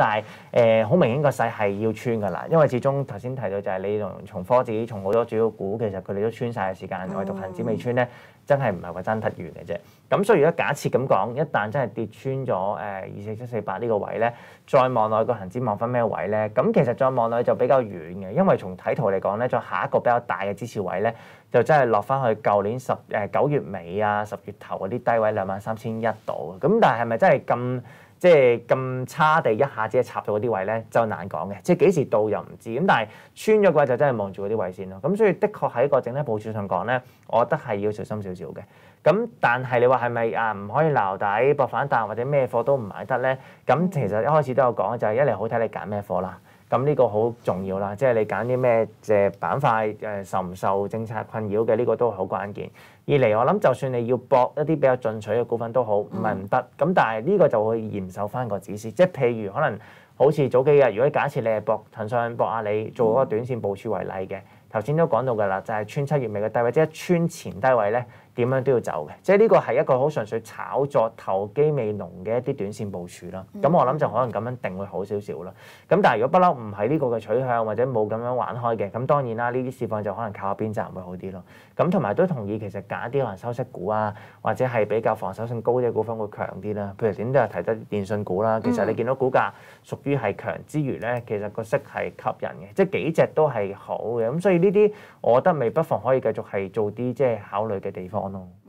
但係好明顯個勢係要穿㗎啦，因為始終頭先提到就係你從科指從好多主要股其實佢哋都穿晒嘅時間，唯獨恆指未穿咧，真係唔係話爭得遠嘅啫。咁所以如果假設咁講，一旦真係跌穿咗24748呢個位咧，再望落個恆指望翻咩位咧？咁其實再望落去就比較遠嘅，因為從睇圖嚟講咧，再下一個比較大嘅支持位咧，就真係落翻去舊年9月尾啊10月頭嗰啲低位23100度。咁但係咪真係咁差地一下子插到嗰啲位咧，就難講嘅。即係幾時到又唔知。咁但係穿咗嘅話就真係望住嗰啲位先咯。咁所以的確喺個整體部署上講咧，我覺得係要小心少少嘅。咁但係你話係咪唔可以撈底博反彈或者咩貨都唔買得咧？咁其實一開始都有講，就係一嚟好睇你揀咩貨啦。咁呢個好重要啦，即係你揀啲咩板塊受唔受政策困擾嘅呢個都好關鍵。二嚟我諗就算你要搏一啲比較進取嘅股份都好，唔係唔得。咁但係呢個就會嚴守翻個指示，即係譬如可能好似早幾日，如果假設你係搏騰訊、搏阿里做嗰個短線部署為例嘅，頭先都講到㗎啦，就係穿7月尾嘅低位，即係穿前低位咧，點樣都要走嘅。即係呢個係一個好純粹炒作投機味濃嘅一啲短線部署啦。咁我諗就可能咁樣定會好少少啦。咁但係如果不嬲唔係呢個嘅取向或者冇咁樣玩開嘅，咁當然啦，呢啲市況就可能靠下邊站會好啲咯。咁同埋都同意其實揀一啲可能收息股啊，或者係比較防守性高啲嘅股份會強啲啦。譬如點都係提得電信股啦，其實你見到股價屬於係強之餘咧，其實個息係吸引嘅，即係幾隻都係好嘅。咁所以呢啲我覺得未不妨可以繼續係做啲即係考慮嘅地方咯。